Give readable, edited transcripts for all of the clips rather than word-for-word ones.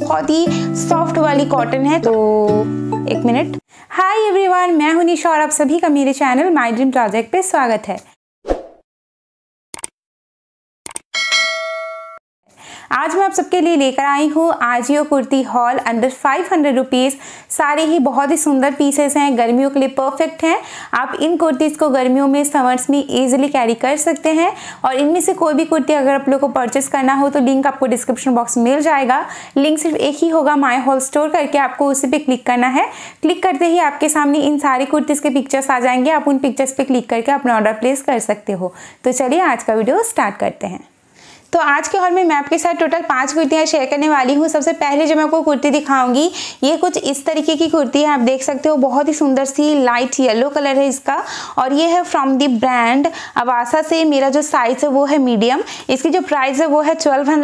बहुत ही सॉफ्ट वाली कॉटन है। तो एक मिनट। हाय एवरीवन, मैं हूं निशा और आप सभी का मेरे चैनल माय ड्रीम प्रोजेक्ट पे स्वागत है। आज मैं आप सबके लिए लेकर आई हूँ Ajio kurti haul under 500 rupees. सारे ही बहुत ही सुंदर पीसेस हैं, गर्मियों के लिए परफेक्ट हैं। आप इन कुर्तीज़ को गर्मियों में, समर्स में इजीली कैरी कर सकते हैं। और इनमें से कोई भी कुर्ती अगर आप लोग को परचेस करना हो तो लिंक आपको डिस्क्रिप्शन बॉक्स में मिल जाएगा। लिंक सिर्फ एक ही होगा, माय हॉल स्टोर करके आपको उसी पे क्लिक करना है। क्लिक करते ही आपके सामने इन सारी कुर्तीज़ के पिक्चर्स आ जाएंगे। आप उन पिक्चर्स पे क्लिक करके अपना ऑर्डर प्लेस कर सकते हो। तो चलिए आज का वीडियो स्टार्ट करते हैं। तो आज के हॉल में मैं आपके साथ टोटल 5 कुर्तियाँ शेयर करने वाली हूँ। सबसे पहले जो मैं आपको कुर्ती दिखाऊंगी ये कुछ इस तरीके की कुर्ती है। आप देख सकते हो बहुत ही सुंदर सी लाइट येलो कलर है इसका, और ये है फ्रॉम द ब्रांड अवासा से। मेरा जो साइज है वो है मीडियम। इसकी जो प्राइस है वो है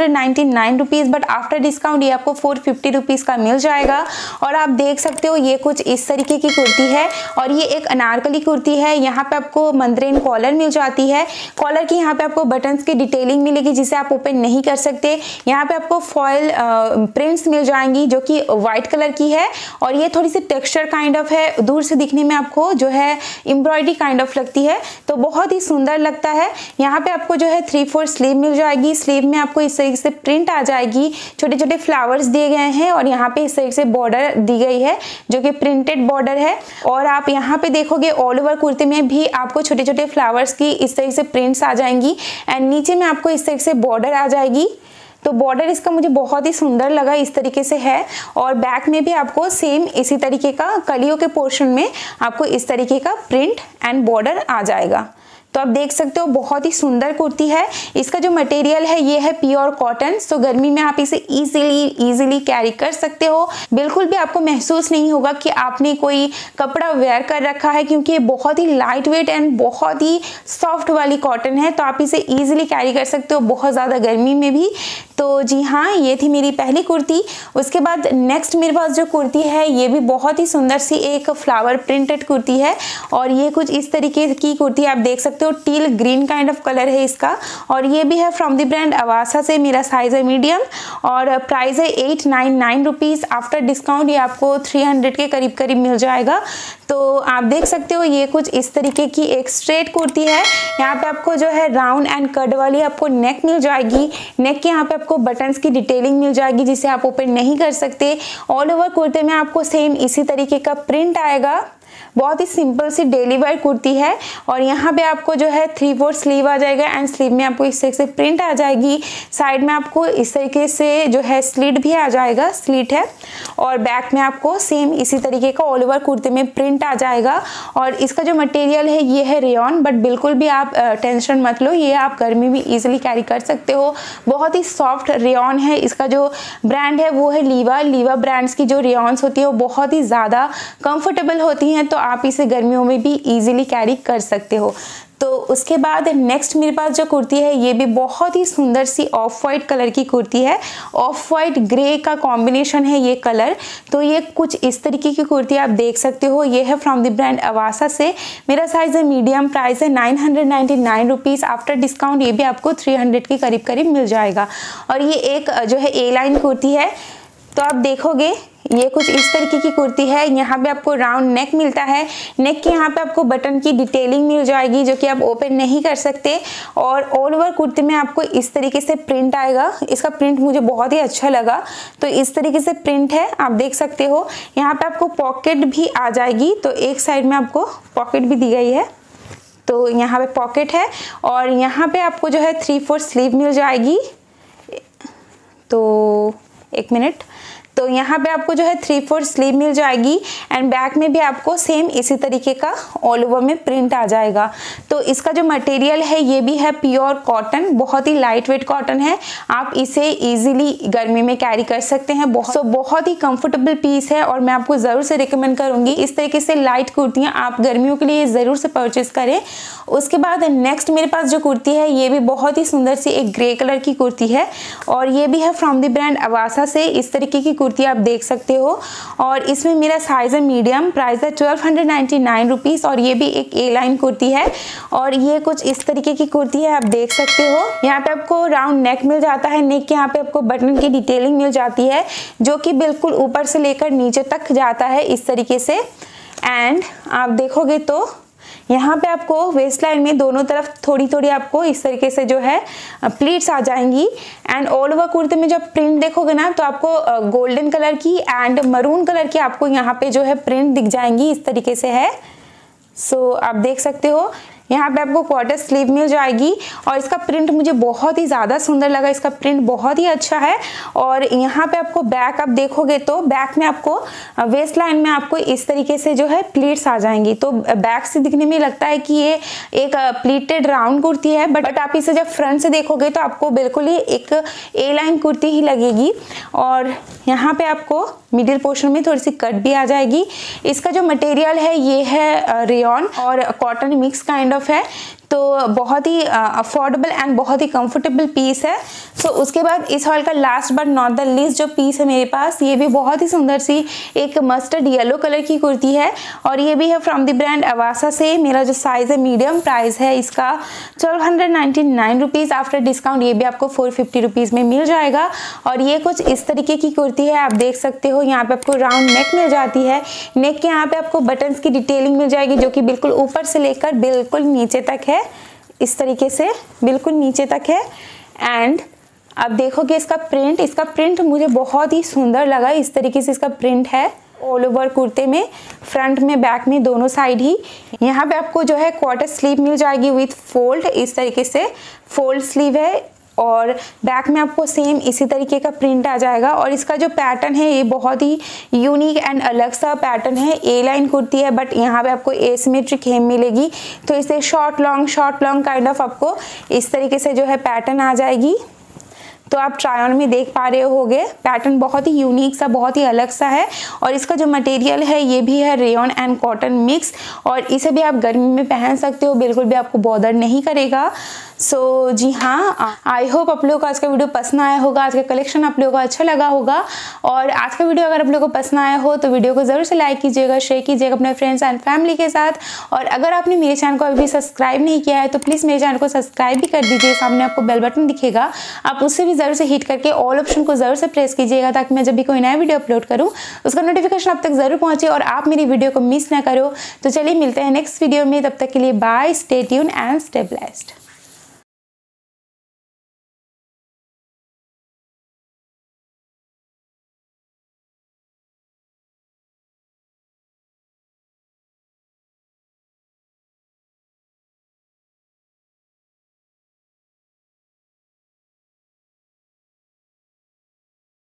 1299 रुपीज़, बट आफ्टर डिस्काउंट ये आपको 450 रुपीज़ का मिल जाएगा। और आप देख सकते हो ये कुछ इस तरीके की कुर्ती है, और ये एक अनारकली कुर्ती है। यहाँ पे आपको मंद्रेन कॉलर मिल जाती है। कॉलर की यहाँ पे आपको बटन्स की डिटेलिंग मिलेगी जिसे आप ओपन नहीं कर सकते। यहाँ पे आपको फॉयल प्रिंट्स मिल जाएंगी जो कि व्हाइट कलर की है, और ये थोड़ी सी टेक्सचर काइंड ऑफ है। दूर से दिखने में आपको जो है एम्ब्रॉयडरी काइंड ऑफ लगती है, तो बहुत ही सुंदर लगता है। यहाँ पे आपको जो है 3/4 स्लीव मिल जाएगी। स्लीव में आपको इस तरीके से प्रिंट आ जाएगी, छोटे छोटे फ्लावर्स दिए गए हैं, और यहाँ पे इस तरीके से बॉर्डर दी गई है जो कि प्रिंटेड बॉर्डर है। और आप यहाँ पे देखोगे ऑल ओवर कुर्ती में भी आपको छोटे छोटे फ्लावर्स की इस तरीके से प्रिंट्स आ जाएंगी, एंड नीचे में आपको इस तरीके से बॉर्डर आ जाएगी। तो बॉर्डर इसका मुझे बहुत ही सुंदर लगा, इस तरीके से है। और बैक में भी आपको सेम इसी तरीके का कलियों के पोर्शन में आपको इस तरीके का प्रिंट एंड बॉर्डर आ जाएगा। तो आप देख सकते हो बहुत ही सुंदर कुर्ती है। इसका जो मटेरियल है ये है प्योर कॉटन। सो गर्मी में आप इसे इजीली कैरी कर सकते हो। बिल्कुल भी आपको महसूस नहीं होगा कि आपने कोई कपड़ा वेयर कर रखा है, क्योंकि ये बहुत ही लाइट वेट एंड बहुत ही सॉफ्ट वाली कॉटन है। तो आप इसे इजीली कैरी कर सकते हो बहुत ज़्यादा गर्मी में भी। तो जी हाँ, ये थी मेरी पहली कुर्ती। उसके बाद नेक्स्ट मेरे पास जो कुर्ती है ये भी बहुत ही सुंदर सी एक फ्लावर प्रिंटेड कुर्ती है, और ये कुछ इस तरीके की कुर्ती आप देख सकते हो। Teal green kind of colour है इसका, और ये भी है फ्रॉम द ब्रांड अवासा से। मेरा साइज है मीडियम, और प्राइस है 899 रुपीज़। आफ्टर डिस्काउंट ये आपको 300 के करीब करीब मिल जाएगा। तो आप देख सकते हो ये कुछ इस तरीके की एक स्ट्रेट कुर्ती है। यहाँ पे आपको जो है राउंड एंड कट वाली आपको नेक मिल जाएगी। नेक के यहाँ पे आपको बटन्स की डिटेलिंग मिल जाएगी जिसे आप ओपन नहीं कर सकते। ऑल ओवर कुर्ते में आपको सेम इसी तरीके का प्रिंट आएगा। बहुत ही सिंपल सी डेली वेयर कुर्ती है, और यहाँ पे आपको जो है 3/4 स्लीव आ जाएगा, एंड स्लीव में आपको इस तरीके से प्रिंट आ जाएगी। साइड में आपको इस तरीके से जो है स्लिट भी आ जाएगा, स्लिट है। और बैक में आपको सेम इसी तरीके का ऑल ओवर कुर्ते में प्रिंट आ जाएगा। और इसका जो मटेरियल है ये है रेयॉन, बट बिल्कुल भी आप टेंशन मत लो, ये आप गर्मी में ईजिली कैरी कर सकते हो। बहुत ही सॉफ्ट रेयॉन है। इसका जो ब्रांड है वो है लीवा ब्रांड्स की जो रेयॉन्स होती है वो बहुत ही ज़्यादा कंफर्टेबल होती हैं, तो आप इसे गर्मियों में भी इजीली कैरी कर सकते हो। तो उसके बाद नेक्स्ट मेरे पास जो कुर्ती है ये भी बहुत ही सुंदर सी ऑफ वाइट कलर की कुर्ती है। ऑफ वाइट ग्रे का कॉम्बिनेशन है ये कलर। तो ये कुछ इस तरीके की कुर्ती आप देख सकते हो। ये है फ्रॉम द ब्रांड अवासा से। मेरा साइज है मीडियम, प्राइस है 999 रुपीज़। आफ्टर डिस्काउंट ये भी आपको 300 के करीब करीब मिल जाएगा। और ये एक जो है ए लाइन कुर्ती है। तो आप देखोगे ये कुछ इस तरीके की कुर्ती है। यहाँ पे आपको राउंड नेक मिलता है। नेक के यहाँ पे आपको बटन की डिटेलिंग मिल जाएगी जो कि आप ओपन नहीं कर सकते। और ऑल ओवर कुर्ती में आपको इस तरीके से प्रिंट आएगा। इसका प्रिंट मुझे बहुत ही अच्छा लगा। तो इस तरीके से प्रिंट है, आप देख सकते हो। यहाँ पे आपको पॉकेट भी आ जाएगी, तो एक साइड में आपको पॉकेट भी दी गई है। तो यहाँ पे पॉकेट है, और यहाँ पे आपको जो है 3/4 स्लीव मिल जाएगी। तो एक मिनट। तो यहाँ पे आपको जो है 3/4 स्लीव मिल जाएगी, एंड बैक में भी आपको सेम इसी तरीके का ऑल ओवर में प्रिंट आ जाएगा। तो इसका जो मटेरियल है ये भी है प्योर कॉटन, बहुत ही लाइट वेट कॉटन है। आप इसे इजीली गर्मी में कैरी कर सकते हैं। बहुत ही कंफर्टेबल पीस है, और मैं आपको ज़रूर से रिकमेंड करूँगी इस तरीके से लाइट कुर्तियाँ आप गर्मियों के लिए ज़रूर से परचेज करें। उसके बाद नेक्स्ट मेरे पास जो कुर्ती है ये भी बहुत ही सुंदर सी एक ग्रे कलर की कुर्ती है, और ये भी है फ्रॉम द ब्रांड अवासा से। इस तरीके की कुर्ती कुर्ती आप देख सकते हो और इसमें मेरा साइज़ है मीडियम, प्राइस है 1299 रुपीज़ और ये भी एक ए लाइन कुर्ती है और ये कुछ इस तरीके की कुर्ती है, आप देख सकते हो। यहाँ पे आपको राउंड नेक मिल जाता है, नेक के यहाँ पे आपको बटन की डिटेलिंग मिल जाती है जो कि बिल्कुल ऊपर से लेकर नीचे तक जाता है इस तरीके से। एंड आप देखोगे तो यहाँ पे आपको वेस्ट लाइन में दोनों तरफ थोड़ी थोड़ी आपको इस तरीके से जो है प्लीट्स आ जाएंगी। एंड ऑल ओवर कुर्ते में जब प्रिंट देखोगे ना तो आपको गोल्डन कलर की एंड मरून कलर की आपको यहाँ पे जो है प्रिंट दिख जाएंगी, इस तरीके से है। सो आप देख सकते हो यहाँ पे आपको क्वार्टर स्लीव मिल जाएगी और इसका प्रिंट मुझे बहुत ही ज़्यादा सुंदर लगा, इसका प्रिंट बहुत ही अच्छा है। और यहाँ पे आपको बैक आप देखोगे तो बैक में आपको वेस्ट लाइन में आपको इस तरीके से जो है प्लीट्स आ जाएंगी, तो बैक से दिखने में लगता है कि ये एक प्लीटेड राउंड कुर्ती है, बट आप इसे जब फ्रंट से देखोगे तो आपको बिल्कुल ही एक ए लाइन कुर्ती ही लगेगी। और यहाँ पे आपको मिडिल पोर्शन में थोड़ी सी कट भी आ जाएगी। इसका जो मटेरियल है ये है रेयॉन और कॉटन मिक्स काइंड ऑफ है, तो बहुत ही अफोर्डेबल एंड बहुत ही कंफर्टेबल पीस है। तो उसके बाद इस हॉल का last but not the least जो पीस है मेरे पास, ये भी बहुत ही सुंदर सी एक मस्टर्ड येलो कलर की कुर्ती है और ये भी है फ्रॉम द ब्रांड अवासा से। मेरा जो साइज़ है मीडियम, प्राइस है इसका 1299 रुपीज़, आफ्टर डिस्काउंट ये भी आपको 450 रुपीज़ में मिल जाएगा। और ये कुछ इस तरीके की कुर्ती है, आप देख सकते हो। यहाँ पे आपको राउंड नेक मिल जाती है, नेक के यहाँ पे आपको बटन्स की डिटेलिंग मिल जाएगी जो कि बिल्कुल ऊपर से लेकर बिल्कुल नीचे तक है, इस तरीके से बिल्कुल नीचे तक है। एंड आप देखोगे इसका प्रिंट मुझे बहुत ही सुंदर लगा, इस तरीके से इसका प्रिंट है ऑल ओवर कुर्ते में, फ्रंट में बैक में दोनों साइड ही। यहाँ पे आपको जो है क्वार्टर स्लीव मिल जाएगी विथ फोल्ड, इस तरीके से फोल्ड स्लीव है और बैक में आपको सेम इसी तरीके का प्रिंट आ जाएगा। और इसका जो पैटर्न है ये बहुत ही यूनिक एंड अलग सा पैटर्न है, ए लाइन कुर्ती है बट यहाँ पे आपको एसिमेट्रिक हेम मिलेगी, तो इसे शॉर्ट लॉन्ग काइंड ऑफ आपको इस तरीके से जो है पैटर्न आ जाएगी। तो आप ट्राई ऑन में देख पा रहे होगे, पैटर्न बहुत ही यूनिक सा, बहुत ही अलग सा है। और इसका जो मटेरियल है ये भी है रेयॉन एंड कॉटन मिक्स और इसे भी आप गर्मी में पहन सकते हो, बिल्कुल भी आपको बॉदर नहीं करेगा। सो जी हाँ, आई होप आप लोगों को आज का वीडियो पसंद आया होगा, आज का कलेक्शन आप लोगों को अच्छा लगा होगा। और आज का वीडियो अगर आप लोगों को पसंद आया हो तो वीडियो को ज़रूर से लाइक कीजिएगा, शेयर कीजिएगा अपने फ्रेंड्स एंड फैमिली के साथ। और अगर आपने मेरे चैनल को अभी भी सब्सक्राइब नहीं किया है तो प्लीज़ मेरे चैनल को सब्सक्राइब भी कर दीजिए, सामने आपको बेल बटन दिखेगा, आप उससे भी ज़रूर से हिट करके ऑल ऑप्शन को ज़रूर से प्रेस कीजिएगा ताकि मैं जब भी कोई नया वीडियो अपलोड करूँ उसका नोटिफिकेशन आप तक ज़रूर पहुँचे और आप मेरी वीडियो को मिस ना करो। तो चलिए मिलते हैं नेक्स्ट वीडियो में, तब तक के लिए bye, stay tune and stay blessed.